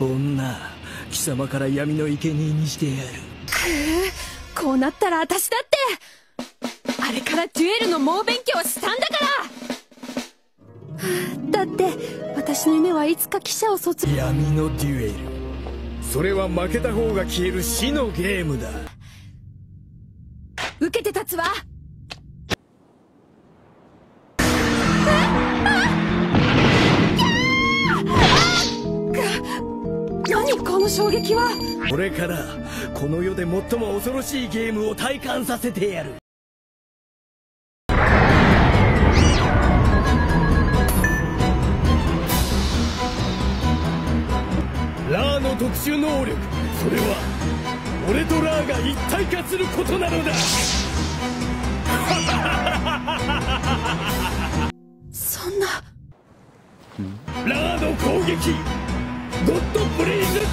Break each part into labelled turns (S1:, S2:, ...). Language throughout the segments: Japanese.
S1: 女、貴様から闇の生贄にしてやる。
S2: こうなったら私だってあれからデュエルの猛勉強したんだから。だって私の夢はいつか記者を卒業。
S1: 闇のデュエル、それは負けた方が消える死のゲームだ。
S2: 受けて立つわ。何この衝撃は。
S1: これからこの世で最も恐ろしいゲームを体感させてやる。ラーの特殊能力、それは俺とラーが一体化することなのだ。
S2: そんな。
S1: ラーの攻撃、ゴッドブレイズキャノ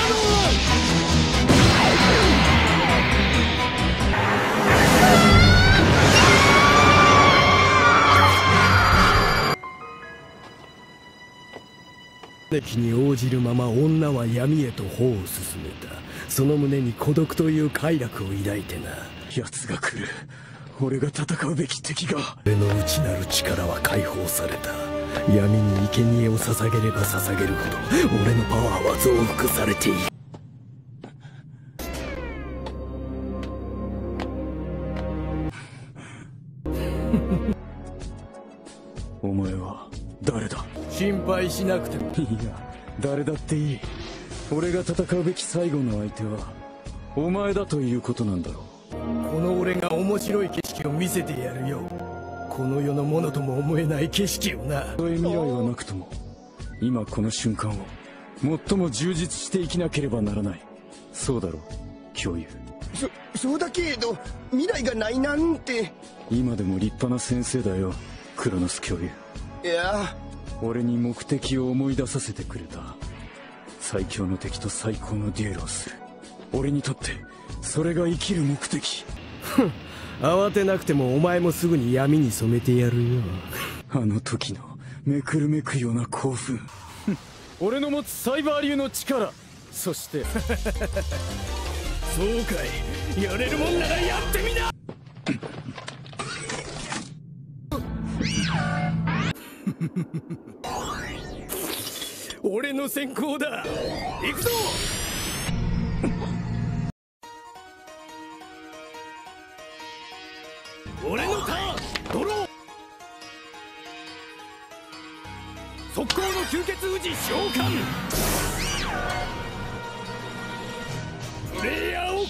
S1: ン。敵に応じるまま女は闇へと歩を進めた。その胸に孤独という快楽を抱いてな。奴が来る。俺が戦うべき敵が。俺の内なる力は解放された。闇に生贄を捧げれば捧げるほど俺のパワーは増幅されている。お前は誰だ。心配しなくても。いや、誰だっていい。俺が戦うべき最後の相手はお前だということなんだろう。この俺が面白い景色を見せてやるよ。この世のものとも思えない景色をな。そういう未来はなくとも今この瞬間を最も充実して生きなければならない。そうだろう、教諭。
S3: そうだけど未来がないなんて。
S1: 今でも立派な先生だよ、クロノス教諭。
S3: いや、
S1: 俺に目的を思い出させてくれた。最強の敵と最高のデュエルをする。俺にとってそれが生きる目的。慌てなくてもお前もすぐに闇に染めてやるよ。あの時のめくるめくような興奮。俺の持つサイバー流の力、そしてそうかい、やれるもんならやってみな。俺の先行だ。行くぞ。俺のターン、ドロー。速攻の吸血宇治召喚。プレイヤーを攻撃。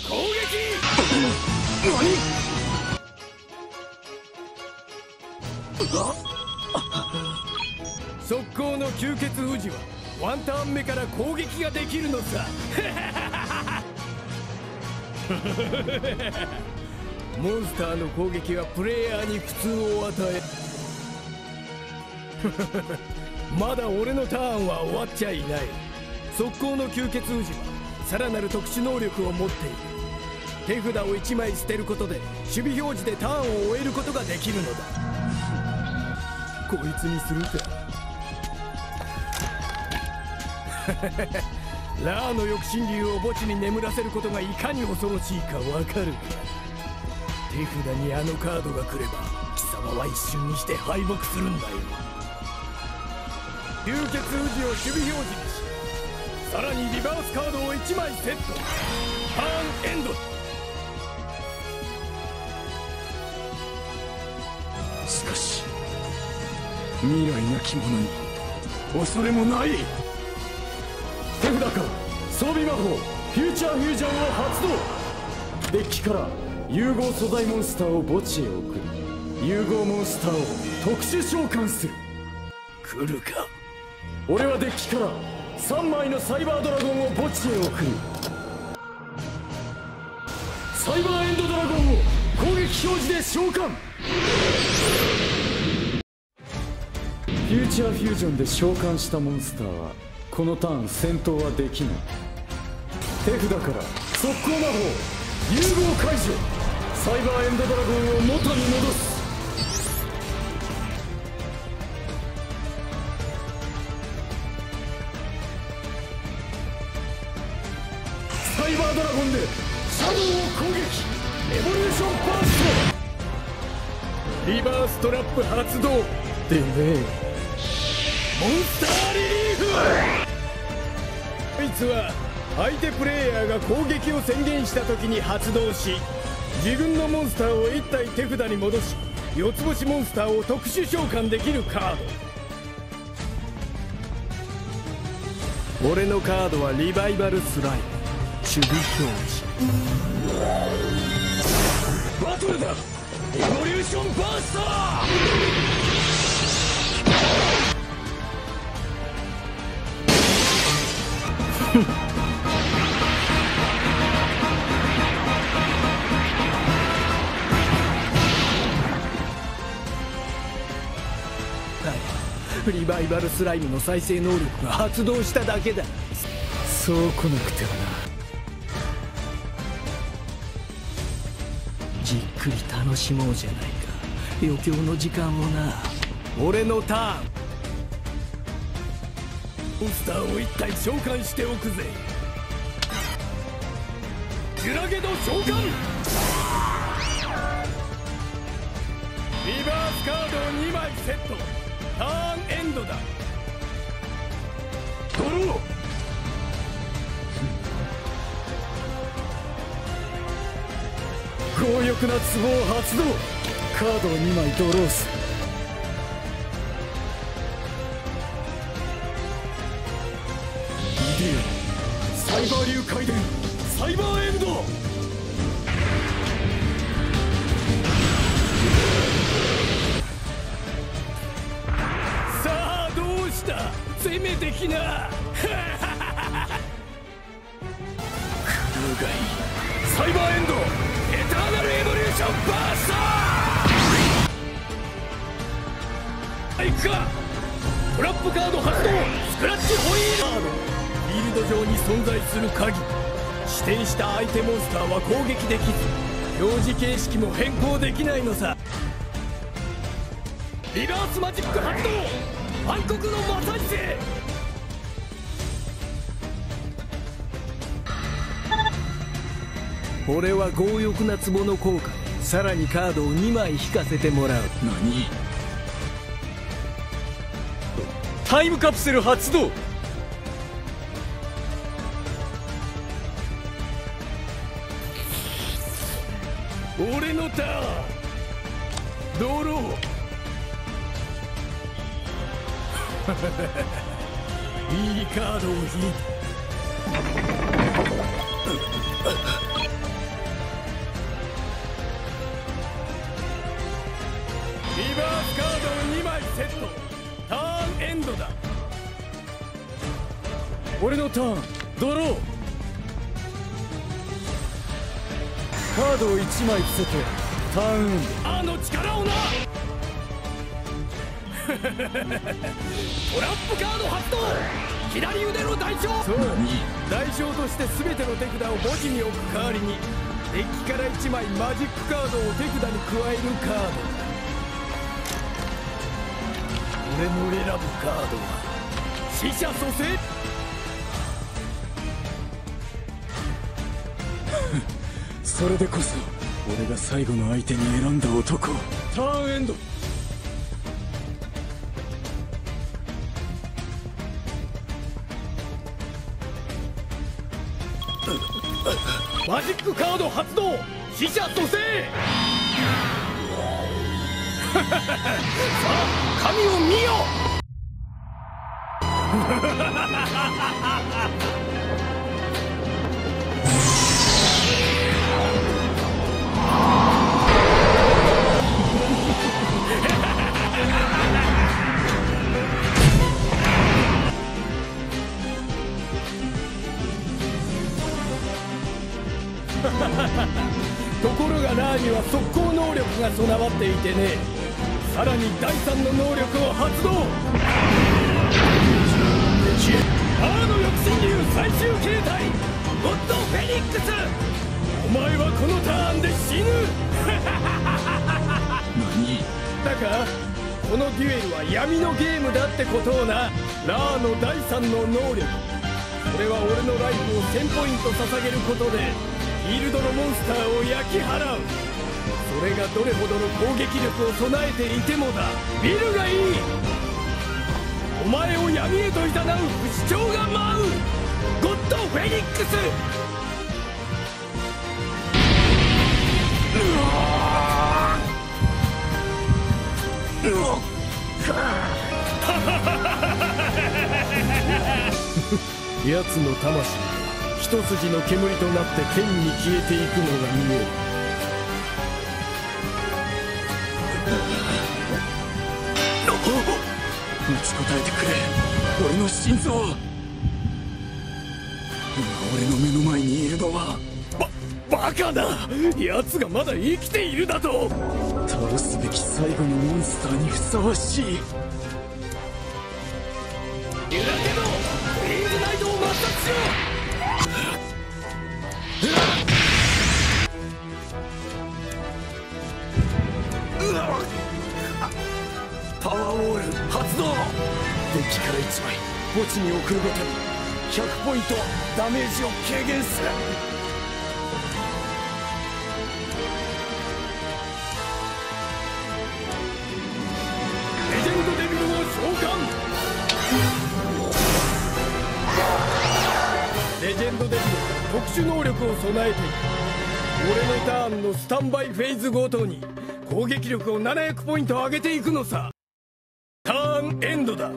S1: 速攻の吸血宇治はワンターン目から攻撃ができるのさ。モンスターの攻撃はプレイヤーに苦痛を与え。まだ俺のターンは終わっちゃいない。速攻の吸血宇治はさらなる特殊能力を持っている。手札を1枚捨てることで守備表示でターンを終えることができるのだ。こいつにするか。ラーの翼神竜を墓地に眠らせることがいかに恐ろしいかわかるか。手札にあのカードが来れば貴様は一瞬にして敗北するんだよ。吸血宇治を守備表示にし、さらにリバースカードを1枚セット。ターンエンド。しかし未来なき者に恐れもない。手札から装備魔法フューチャーフュージョンを発動。デッキから融合素材モンスターを墓地へ送り、融合モンスターを特殊召喚する。来るか。俺はデッキから3枚のサイバードラゴンを墓地へ送る。サイバーエンドドラゴンを攻撃表示で召喚。フューチャーフュージョンで召喚したモンスターはこのターン戦闘はできない。手札から速攻魔法融合解除。サイバーエンドドラゴンを元に戻す。 サイバードラゴンでシャドウを攻撃。レボリューションバースト。リバーストラップ発動でね。モンスターリリーフ。こいつは相手プレイヤーが攻撃を宣言した時に発動し、自分のモンスターを1体手札に戻し、4つ星モンスターを特殊召喚できるカード。俺のカードはリバイバルスライム、守備表示。バトルだ。レボリューションバースター。リバイバルスライムの再生能力が発動しただけだ。そう来なくてはな。じっくり楽しもうじゃないか、余興の時間をな。俺のターン。モンスターを1体召喚しておくぜ。ジュラゲド召喚。リバースカードを2枚セット。ターンエンドだ。ドロー。強力な壺を発動。カードを2枚ドローする。イデアサイバー流回電サイバーエンド。攻めてきな。クルーガイサイバーエンドエターナルエボリューションバースター。行くか。トラップカード発動。スクラッチホイールカード。フィールド上に存在する鍵。指定した相手モンスターは攻撃できず、表示形式も変更できないのさ。リバースマジック発動。暗黒の魔祭司。俺は強欲な壺の効果でさらにカードを2枚引かせてもらう。何？タイムカプセル発動。俺のターン。ドロー。いいカードを引いた。リバースカードを2枚セット。ターンエンドだ。俺のターン。ドロー。カードを1枚伏せてターンエンド。あの力をな。トラップカード発動。左腕の代償。そう、代償として全ての手札を墓地に置く代わりにデッキから1枚マジックカードを手札に加えるカード。俺の選ぶカードは死者蘇生。それでこそ俺が最後の相手に選んだ男。ターンエンド。マジックカード発動。死者蘇生。さあ神を見よ。ところがラーには速攻能力が備わっていてね。さらに第3の能力を発動。アーの抑止流最終形態ゴッドフェニックス。お前はこのターンで死ぬ。何だかこのデュエルは闇のゲームだってことをな。ラーの第3の能力
S4: これは俺のライフを1000ポイント捧げることでフィールドのモンスターを焼き払う。それがどれほどの攻撃力を備えていてもだ。見るがいい。お前を闇へと誘う不死鳥が舞う。ゴッドフェニックス。奴の魂が一筋の煙となって天に消えていくのが見える。
S1: 持ちこたえてくれ、俺の心臓。今俺の目の前にいるのは
S4: バカだ。奴がまだ生きているだと。
S1: 倒すべき最後のモンスターにふさわしい。
S4: ユラケのフリーズナイトを抹殺しろ。パワーウォール発動。デッキから1枚墓地に送るごとに100ポイントダメージを軽減する。レジェンドデビルを召喚。レジェンドデビル特殊能力を備えている。俺のターンのスタンバイフェーズごとに攻撃力を700ポイント上げていくのさ。ターンエンドだ。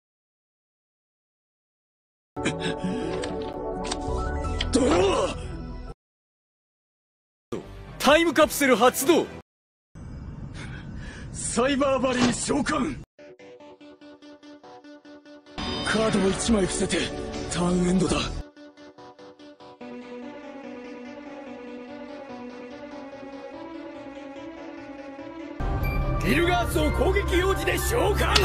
S4: ドロー。タイムカプセル発動。
S1: サイバーバリー召喚。カードを1枚伏せてターンエンドだ。
S4: ギルガースを攻撃用事で召喚。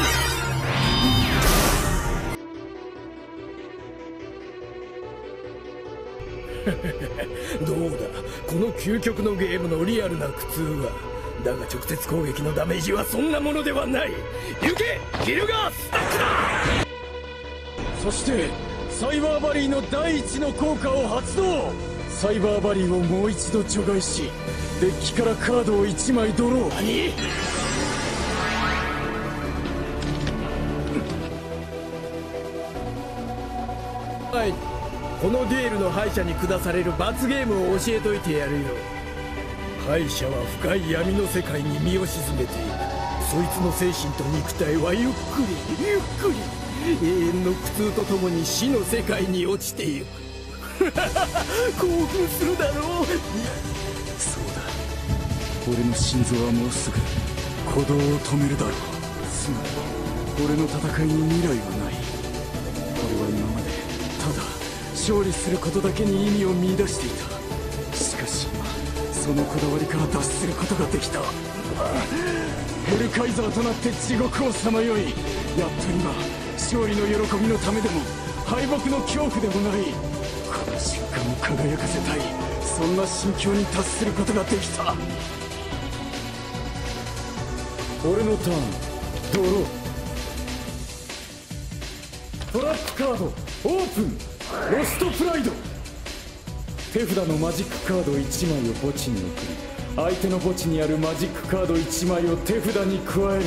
S4: どうだ、この究極のゲームのリアルな苦痛は。だが直接攻撃のダメージはそんなものではない。行けギルガースタックだ。
S1: そしてサイバーバリーの第一の効果を発動。サイバーバリーをもう一度除外し、デッキからカードを1枚ドロー。
S4: 何？はい、このデュエルの敗者に下される罰ゲームを教えといてやるよ。敗者は深い闇の世界に身を沈めていく。そいつの精神と肉体はゆっくりゆっくり永遠の苦痛とともに死の世界に落ちていく。興奮するだろう。
S1: そうだ、俺の心臓はもうすぐ鼓動を止めるだろう。つまり俺の戦いに未来はない。俺は今までただ勝利することだけに意味を見出していた。しかし今そのこだわりから脱することができた。ヘルカイザーとなって地獄をさまよい、やっと今勝利の喜びのためでも敗北の恐怖でもないこの瞬間を輝かせたい。そんな心境に達することができた。俺のターンドロー。トラップカードオープン。ロストプライド。手札のマジックカード1枚を墓地に送り、相手の墓地にあるマジックカード1枚を手札に加える。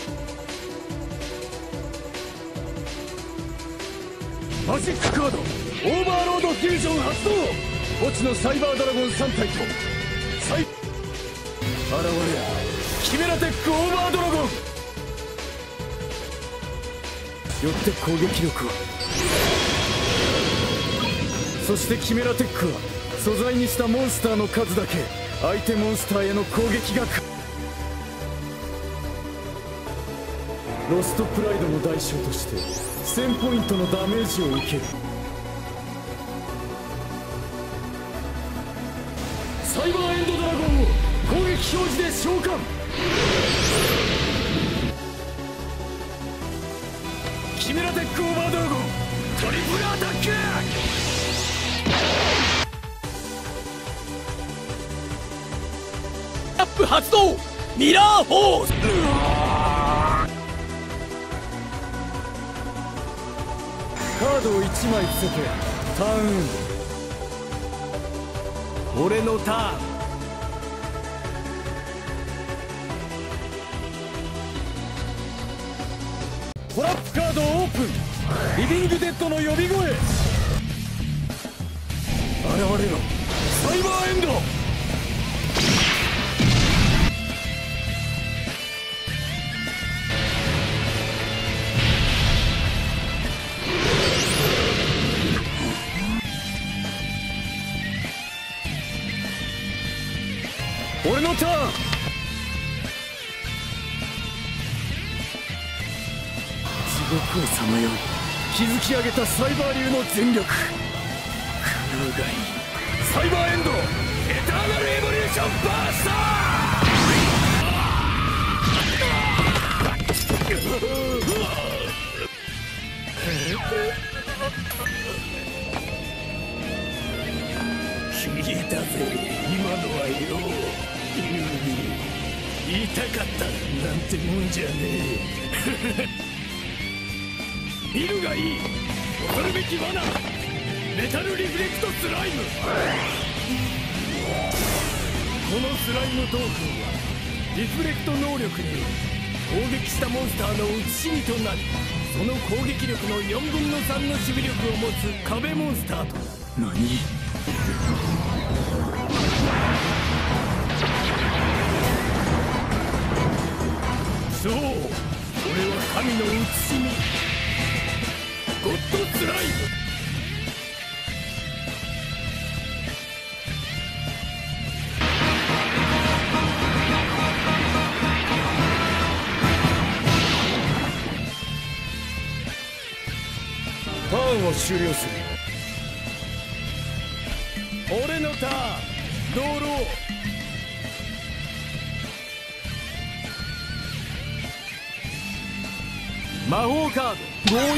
S1: マジックカードオーバーロードフュージョン発動。墓地のサイバードラゴン3体と現れるキメラテックオーバードラゴン。よって攻撃力は、そしてキメラテックは素材にしたモンスターの数だけ相手モンスターへの攻撃がロストプライドの代償として1000ポイントのダメージを受ける。サイバーエンドドラゴンを攻撃表示で召喚。キメラテックオーバードラゴントリプルアタック。アップ発動。ミラーフォース。カードを1枚伏せて
S4: ターン。俺のターン。トラップカードオープン。リビングデッドの呼び声。現れろ、サイバーエンド。俺のターン。地獄をさまよい築き上げたサイバー流の全力。空がいい。サイバーエンドエターナルエボリューションバースター。消えたぜ今のはよ。言いたかったなんてもんじゃねえ。見るがいい。恐るべき罠。メタルリフレクトスライム。このスライムトークンはリフレクト能力により攻撃したモンスターの打ち死にとなり、その攻撃力の4分の3の守備力を持つ壁モンスターとなる。何？そう、これは神の打ち死にゴッドスライム。ターンを終了する。俺のターン、ドロー。魔法カード強欲な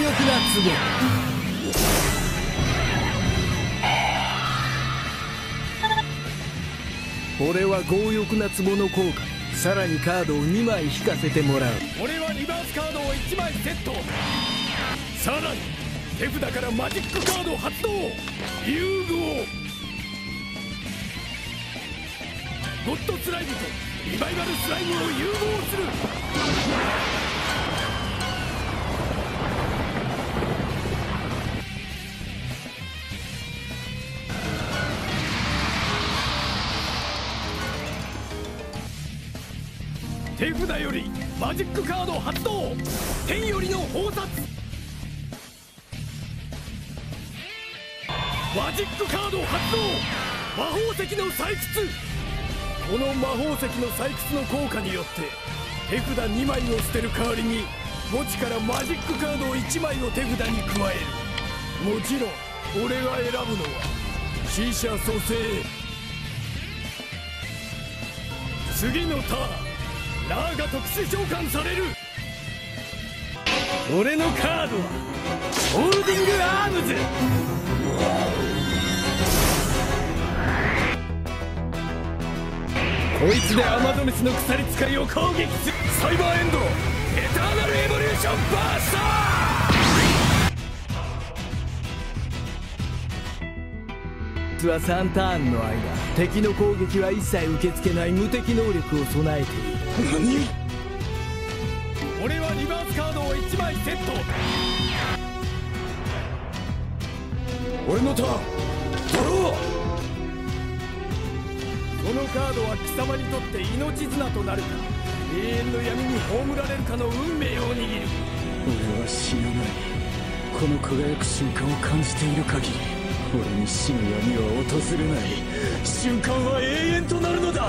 S4: 壺。俺は強欲な壺の効果、さらにカードを2枚引かせてもらう。俺はリバースカードを1枚セット。さらに手札からマジックカード発動。融合。ゴッドスライムとリバイバルスライムを融合する。手札よりマジックカード発動。天よりの宝札。マジックカード発動。魔法石の採掘。この魔法石の採掘の効果によって手札2枚を捨てる代わりに墓地からマジックカード1枚を手札に加える。もちろん俺が選ぶのは死者蘇生。次のターン、ラーが特殊召喚される。俺のカードはホールディングアームズ。こいつでアマゾネスの鎖使いを攻撃する。サイバーエンドエターナルエボリューションバースター。実は3ターンの間敵の攻撃は一切受け付けない無敵能力を備えている。何？俺はリバースカードを1枚セット。俺のターン、ドロー。このカードは貴様にとって命綱となるか永遠の闇に葬られるかの運命を握る。
S1: 俺は死なない。この輝く瞬間を感じている限り俺に死の闇は訪れない。瞬間は永遠となるのだ。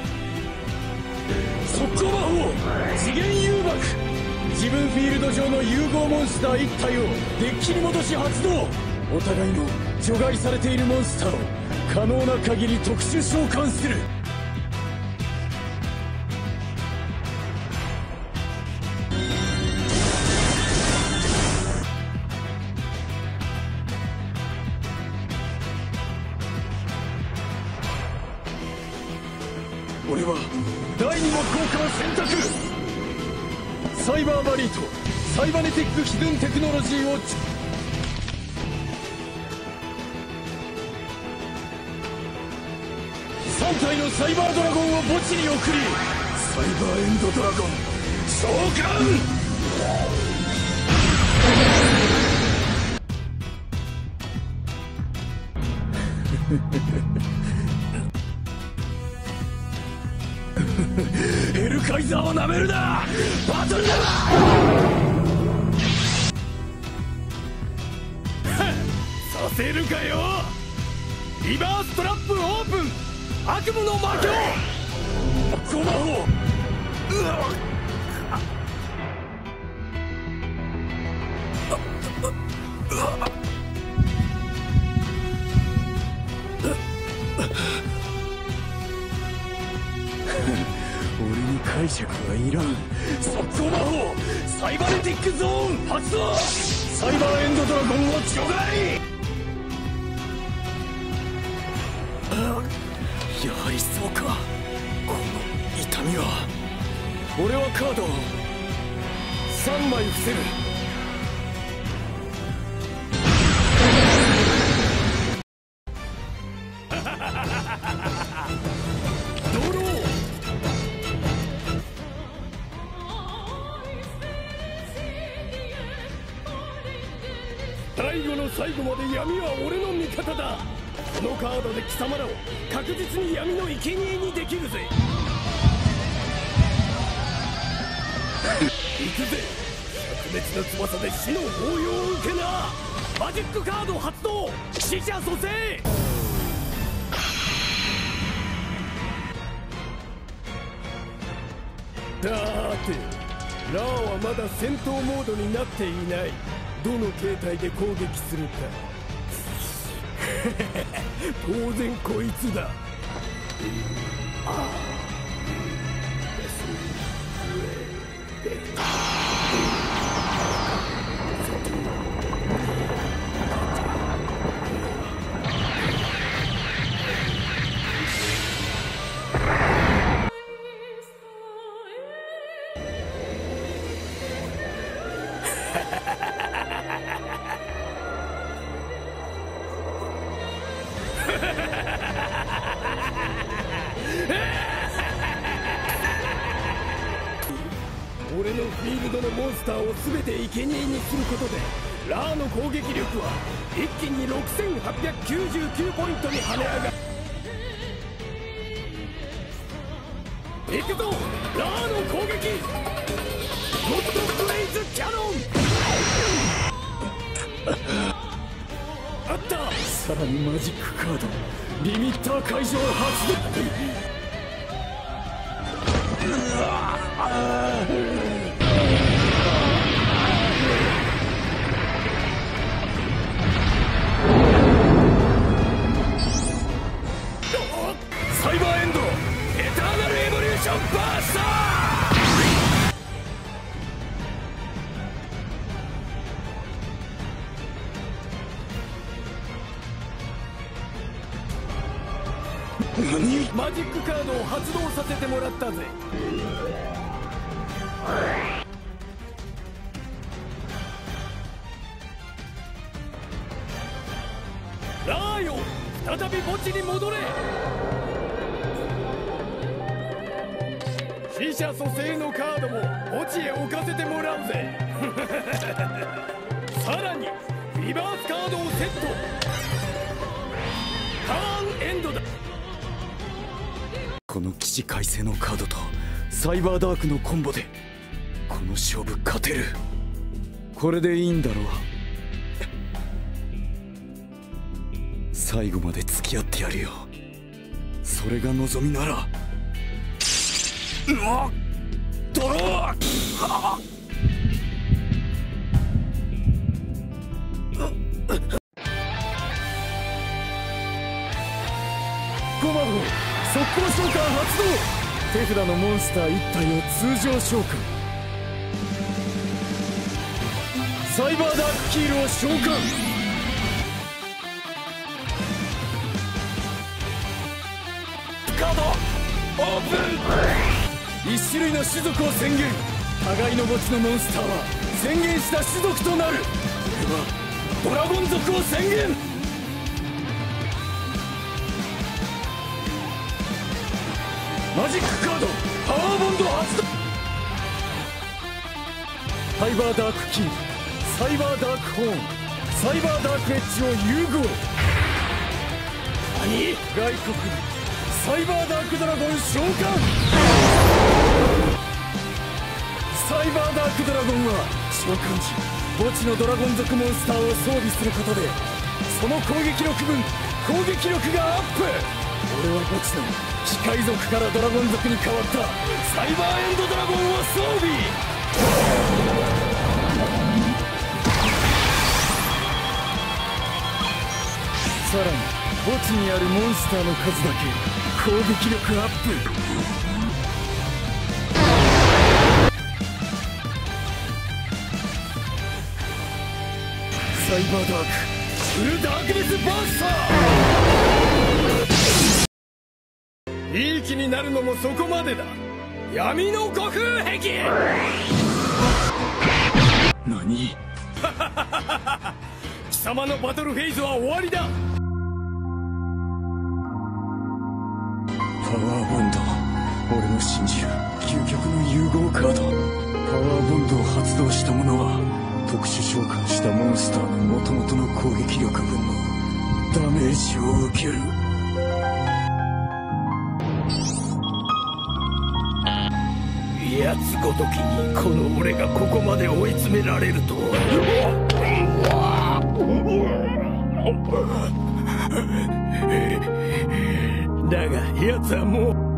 S1: 速攻魔法次元誘爆。自分フィールド上の融合モンスター1体をデッキに戻し発動。お互いの除外されているモンスターを可能な限り特殊召喚する。俺は第2の効果を選択。サイバーバリーとサイバネティックヒドゥンテクノロジーを 3体のサイバードラゴンを墓地に送り、サイバーエンドドラゴン召喚。ヘルカイザーをなめるな。バトルだ。させるかよ。リバーストラップオープン。悪夢の魔境。ゴマを。俺に解釈はいらん。速攻魔法サイバネティックゾーン発動。サイバーエンドドラゴンを除外。やはりそうか。この痛みは。俺はカードを3枚伏せる。最後の最後まで闇は俺の味方だ。このカードで貴様らを確実に闇の生贄にできるぜ。行くぜ。灼熱の翼で死の抱擁を受けな。マジックカード発動。死者蘇生。さてラーはまだ戦闘モードになっていない。どの形態で攻撃するか。当然こいつだ。俺のフィールドのモンスターを全て生贄にすることでラーの攻撃力は一気に6899ポイントに跳ね上がる。行くぞラーの攻撃。ゴッドブレイズキャノン。あった。さらにマジックカードリミッター解除を発動。サイバーエンドエターナルエボリューションバースター。何？マジックカードを発動させてもらったぜ。ラーよ再び墓地に戻れ。死者蘇生のカードも墓地へ置かせてもらうぜ。さらにリバースカードをセット。ターンエンドだ。この起死回生のカードとサイバーダークのコンボでこの勝負勝てる。これでいいんだろう。最後まで付き合ってやるよ。それが望みなら。ドロー。ゴマフ速攻召喚発動。手札のモンスター1体を通常召喚。サイバーダークキールを召喚。カードオープン。1種類の種族を宣言。互いの墓地のモンスターは宣言した種族となる。俺はドラゴン族を宣言。
S4: マジックカードパワーボンド発動。サイバーダークキー、サイバーダークホーン、サイバーダークエッジを融合。何？外国サイバーダークドラゴン召喚。サイバーダークドラゴンは召喚時墓地のドラゴン族モンスターを装備することでその攻撃力分攻撃力がアップ。俺は墓地の機械族からドラゴン族に変わったサイバーエンドドラゴンを装備。さらに墓地にあるモンスターの数だけ攻撃力アップ。サイバーダークフルダークネスバースター。いい気になるのもそこまでだ。闇の虚空壁。
S1: 何？
S4: 貴様のバトルフェーズは終わりだ。
S1: パワーボンド、俺の信じる究極の融合カード。パワーボンドを発動した者は特殊召喚したモンスターの元々の攻撃力分のダメージを受ける。
S4: やつごときにこの俺がここまで追い詰められるとは。だが奴はもう